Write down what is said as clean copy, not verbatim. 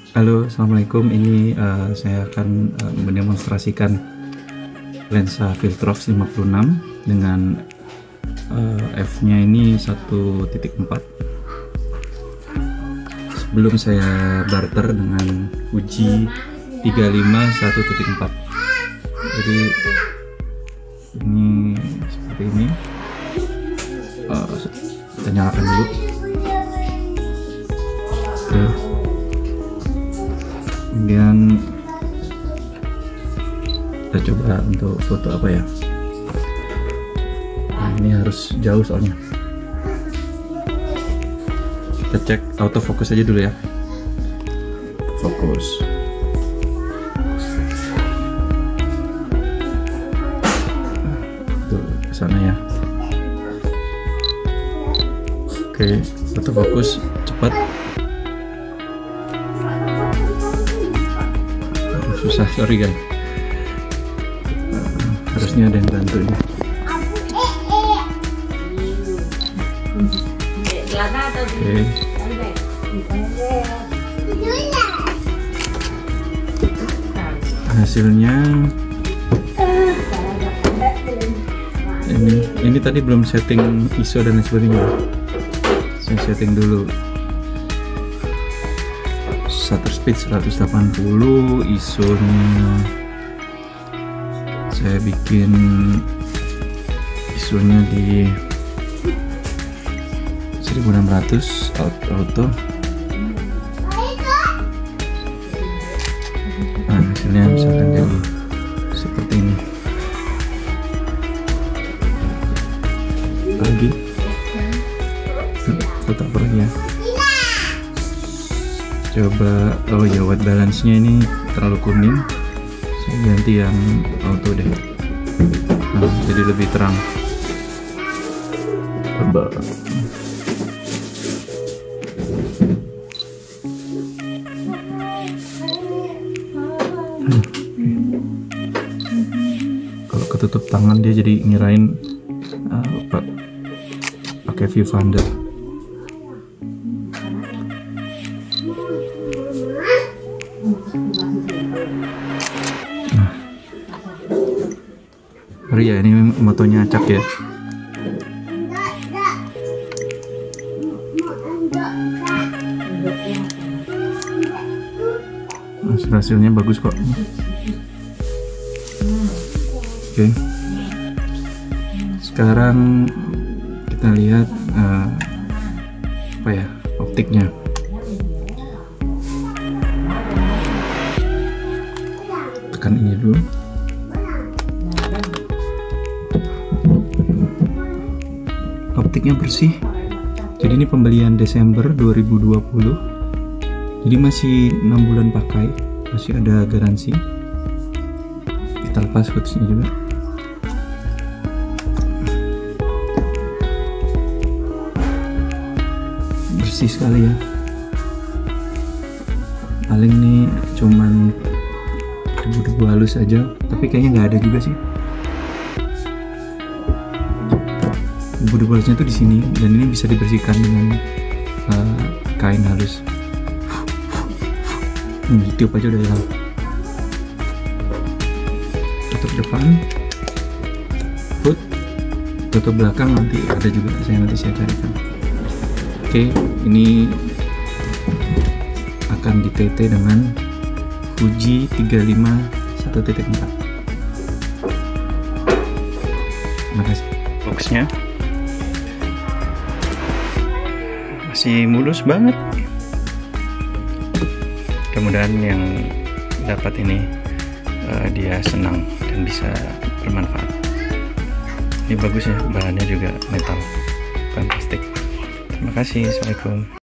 Halo, assalamualaikum. Ini saya akan mendemonstrasikan lensa Viltrox 56 dengan f-nya ini 1.4. Sebelum saya barter dengan Fuji 35 1.4. Jadi ini seperti ini. Kita nyalakan dulu. Oke. Kemudian kita coba untuk foto apa ya. Nah, ini harus jauh soalnya. Kita cek autofocus aja dulu ya. Fokus. Tuh, ke sana ya. Oke, autofocus cepat. Susah, sorry guys. Harusnya ada yang bantu ini. Oke. Hasilnya ini tadi belum setting ISO dan lain sebagainya. Saya setting dulu. Shutter speed 180, ISO-nya saya bikin ISO-nya di 1600 auto. Nah, hasilnya misalkan jadi seperti ini. Lagi foto apa lagi ya? Coba, oh ya, white balance nya ini terlalu kuning, saya ganti yang auto deh. Nah, jadi lebih terang. Coba. Kalau ketutup tangan dia jadi ngirain pakai viewfinder. Nah, ya ini motonya acak ya. Hasilnya bagus kok. Oke. Sekarang kita lihat apa ya, optiknya. Tekan ini dulu. Optiknya bersih. Jadi ini pembelian Desember 2020. Jadi masih 6 bulan pakai, masih ada garansi. Kita lepas hoodsnya juga. Bersih sekali ya. Paling nih cuman debu-debu halus aja, tapi kayaknya nggak ada juga sih. Debu-debu halusnya tuh di sini, dan ini bisa dibersihkan dengan kain halus. Tiup aja udah hilang. Tutup depan, hood, tutup belakang, nanti ada juga, nanti saya carikan. Oke, ini akan di TT dengan Fuji 35 1.4. Terima kasih. Boxnya masih mulus banget. Mudah-mudahan yang dapat ini dia senang dan bisa bermanfaat. Ini bagus ya, bahannya juga metal, bukan plastik. Terima kasih. Assalamualaikum.